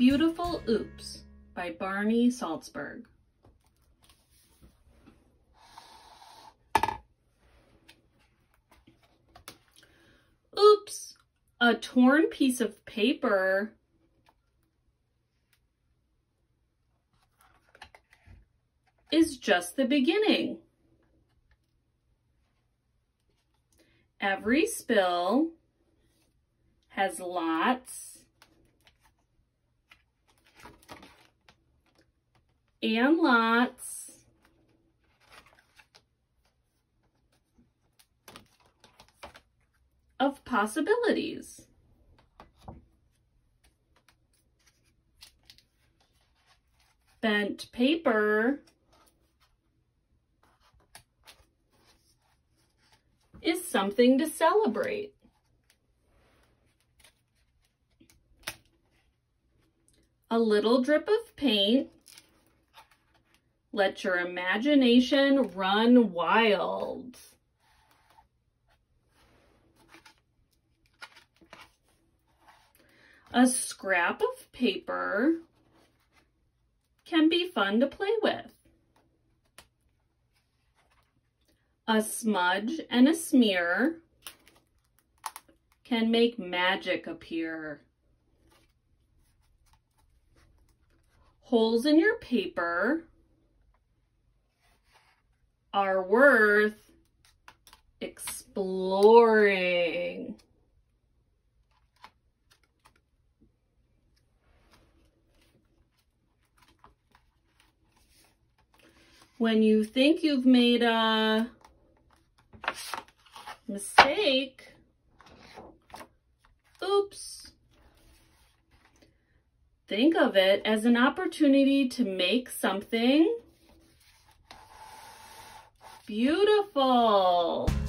Beautiful Oops by Barney Saltzburg. Oops, a torn piece of paper is just the beginning. Every spill has lots and lots of possibilities. Bent paper is something to celebrate. A little drip of paint. Let your imagination run wild. A scrap of paper can be fun to play with. A smudge and a smear can make magic appear. Holes in your paper are worth exploring. When you think you've made a mistake, oops, think of it as an opportunity to make something beautiful.